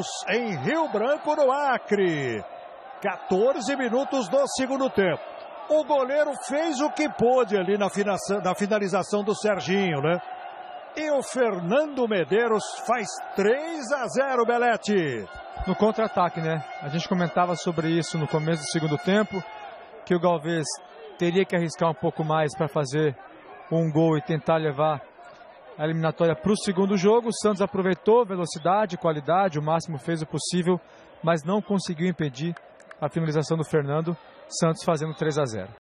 Em Rio Branco, no Acre. 14 minutos do segundo tempo. O goleiro fez o que pôde ali na finalização do Serginho, né? E o Fernando Medeiros faz 3-0, Belete. No contra-ataque, né? A gente comentava sobre isso no começo do segundo tempo, que o Galvez teria que arriscar um pouco mais para fazer um gol e tentar levar a eliminatória para o segundo jogo. O Santos aproveitou velocidade, qualidade, o máximo fez o possível, mas não conseguiu impedir a finalização do Fernando. Santos fazendo 3-0.